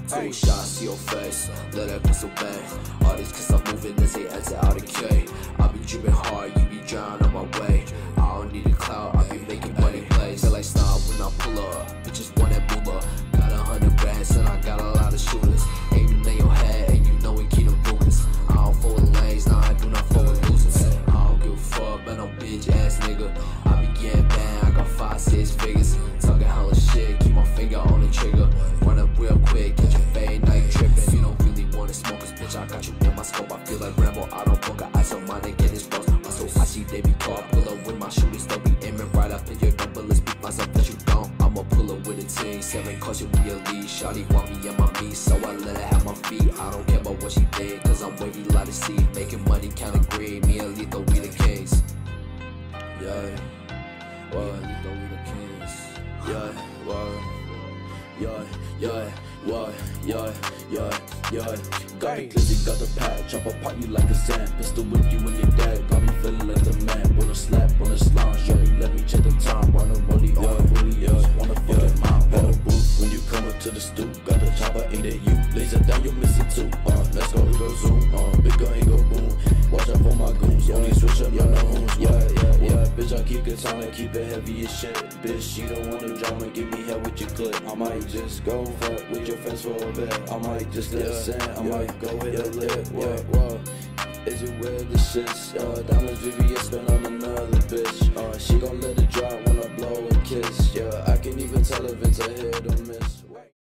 Two shots to your face, let that pistol bang. All these kids I'm moving as they exit out of K. I be dripping hard, you be drowning on my way. I don't need a clout, I be making money plays. Feel like stop when I pull up, bitches want that moolah. Got 100 bands and I got a lot of shooters. Aiming in your head and you know we keep them rumors. I don't fool with lanes, nah I do not fool with losers. I don't give a fuck, but no bitch ass nigga. I be getting banned, I got 5-6 figures. Talking hella shit, keep my finger on the trigger. Run up real quick, catch your fade, night tripping. You don't really wanna smoke us, bitch, I got you in my scope. I feel like Rambo, I don't fuck ice on my neck, get his bros. So I see they be caught, pull up with my shooters, don't be aiming right up in your number. Let's beat myself that you don't. I'ma pull up with a team, 7 cause you be a lead. Shawty want me and my meat, so I let her have my feet. I don't care about what she did, cause I'm wavy like a seed. Making money, kinda greed, me and Lethal, we the kings. Yeah, what? Lethal, we the kings. Yeah, what? Yeah. Got me glizzy, got the pad, chop apart you like a sand. Pistol whip you when you're dead, got me feeling like the man. Wanna slap, wanna slime, shawty, let me check the time. Wanna rollie on, wanna fuck it mouth. Wanna booth when you come up to the stoop, got the chopper aimed at you. Laser down, you're missing too. Let's go, we go zoom. Big gun, go boom. Watch out for my goons, only switch up, y'all know who's. Yeah. Bitch, I keep it silent, keep it heavy as shit. Bitch, she don't want no drama, give me hell with your clip. I might just go fuck with your friends for a bit. I might just listen, I might go hit a lip. Whoa. Is it weird this shit's diamonds VVS spent on another bitch. She gon' let it drop when I blow and kiss. Yeah, I can even tell if it's a hit or miss.